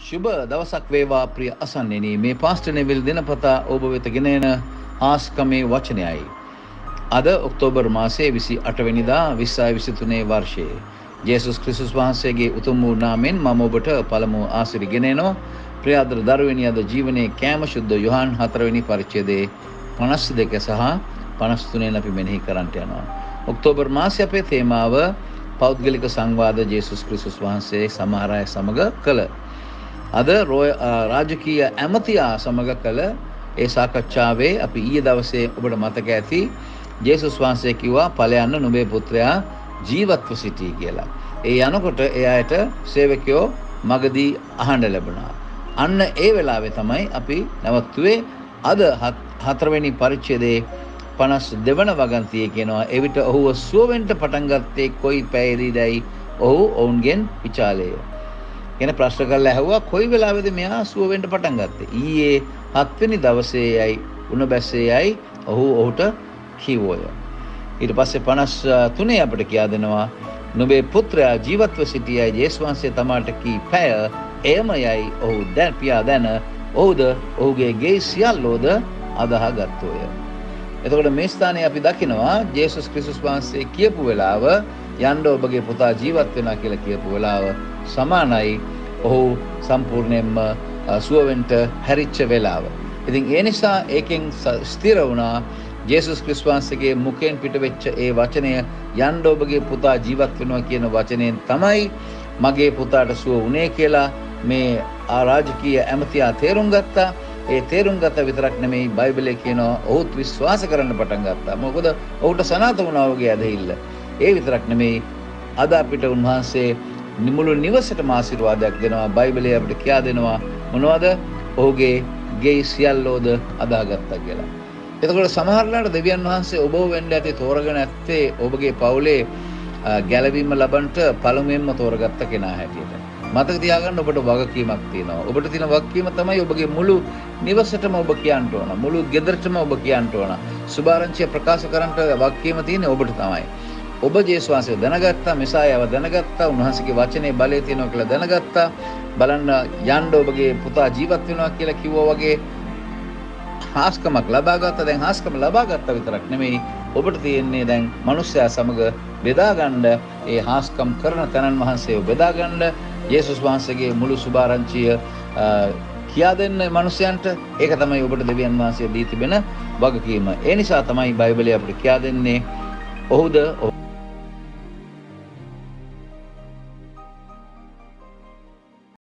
शुभ දවසක් වේවා ප්‍රිය අසන්නෙනි මේ පාස්ටර් නෙවිල් දිනපතා ඔබ වෙත ගෙන එන ආස්කමේ වචනයයි. අද ඔක්තෝබර් මාසයේ 28 වෙනිදා 2023 වර්ෂයේ ජේසුස් ක්‍රිස්තුස් වහන්සේගේ උතුම් වූ නාමයෙන් මම ඔබට පළමු ආශිර්වාද ගෙන එනවා. ප්‍රිය ආදර දරුවනි, අද ජීවනයේ කෑම ශුද්ධ යොහන් 4 වෙනි පරිච්ඡේදයේ 52 සහ 53 අපි මෙනෙහි කරන්නට යනවා. ඔක්තෝබර් මාසයේ අපේ තේමාව පෞද්ගලික සංවාද ජේසුස් ක්‍රිස්තුස් වහන්සේ සමහර අය සමග කළ. අද රාජකීය ඇමතියා සමග කළ ඒ සාකච්ඡාවේ අපි ඊයේ දවසේ ඔබට මතක ඇති ජේසුස් වහන්සේ කිව්වා ඵලයන්ව නුඹේ පුත්‍රයා ජීවත්ව සිටී කියලා. ඒ යනකොට එයාට සේවකයෝ මගදී අහන්න ලැබුණා. අන්න ඒ වෙලාවේ තමයි අපි නැවතුනේ. අද 4 වෙනි පරිච්ඡේදයේ 52 වන වගන්තියේ කියනවා එවිට ඔහුව සුව වෙන්න පටන් ගත්තේ කොයි පැයදීදයි ඔහු ඔවුන්ගෙන් විචාලේය. කියන ප්‍රශ්න කරලා ඇහුවා කොයි වෙලාවෙද මෙයා සුව වෙන්න පටන් ගත්තේ? ඊයේ 7 වෙනි දවසේයි උණ බැසේයි ඔහුට කිව්වය. ඊට පස්සේ 53 අපිට කියා දෙනවා නුඹේ පුත්‍රයා ජීවත්ව සිටියයි ජේසුස් වහන්සේ තමාට කී පැය එයමයයි ඔහු දැන් පියා දැන ඔහුද ඔහුගේ ගේ සියල්ලෝද අදාහගත්තෝය. එතකොට මේ ස්ථානයේ අපි දකිනවා ජේසුස් ක්‍රිස්තුස් වහන්සේ කියපු වෙලාව යන්න ඔබගේ පුතා ජීවත් වෙනවා කියලා කියපු වෙලාව සමානයි ඔහු සම්පූර්ණයෙන්ම සුවවෙන්ට හැරිච්ච වෙලාව. ඉතින් ඒ නිසා ඒකෙන් ස්ථිර වුණා ජේසුස් ක්‍රිස්තුස් වහන්සේගේ මුඛයෙන් පිටවෙච්ච ඒ වචනය යන්න ඔබගේ පුතා ජීවත් වෙනවා කියන වචනයෙන් තමයි මගේ පුතාට සුව වුණේ කියලා මේ රාජකීය ඇමතියා තේරුම් ගත්තා. ඒ තේරුම් ගත්ත විතරක් නෙමෙයි බයිබලයේ කියනවා ඔහුත් විශ්වාස කරන්න පටන් ගත්තා. මොකද ඔහුට සනාථ වුණා වගේ ඇදහිල්ල. ඒ විතරක් නෙමෙයි අද අපිට උන්වහන්සේ මුළු නිවසටම ආශිර්වාදයක් දෙනවා. බයිබලයේ අපිට කියා දෙනවා මොනවද? ඔහුගේ ගේ සියල්ලෝද අදාගත්තා කියලා. එතකොට සමහරලාට දෙවියන් වහන්සේ ඔබව වෙන්න ඇති තෝරගෙන ඇත්තේ ඔබගේ පවුලේ ගැලවීම ලබන්නට පළමුවෙන්ම තෝරගත්ත කෙනා හැටියට. මතක තියාගන්න ඔබට වගකීමක් තියෙනවා. ඔබට තියෙන වගකීම තමයි ඔබගේ මුළු නිවසටම ඔබ කියන්න ඕන. මුළු ගෙදරටම ඔබ කියන්න ඕන. සුභාරංචිය ප්‍රකාශ කරන්නට වගකීම තියෙන්නේ ඔබට තමයි. ඔබ ජේසුස් වහන්සේ දැනගත්තා, මෙසායව දැනගත්තා, උන්වහන්සේගේ වචනේ බලය තියෙනවා කියලා දැනගත්තා. බලන්න යන්න ඔබගේ පුතා ජීවත් වෙනවා කියලා කිව්වා වගේ හාස්කමක් ලබා ගත්තා. දැන් හාස්කම ලබා ගත්තා විතරක් නෙමෙයි ඔබට තියෙන්නේ දැන් මිනිස්සයා සමග බෙදා ගන්න ඒ හාස්කම් කරන තනන් වහන්සේව බෙදා ගන්න ජේසුස් වහන්සේගේ මුළු සුභාරංචිය කියා දෙන්න මිනිසයන්ට. ඒක තමයි ඔබට දෙවියන් වහන්සේ දී තිබෙන වගකීම. ඒ නිසා තමයි බයිබලයේ අපිට කියා දෙන්නේ ඔහුද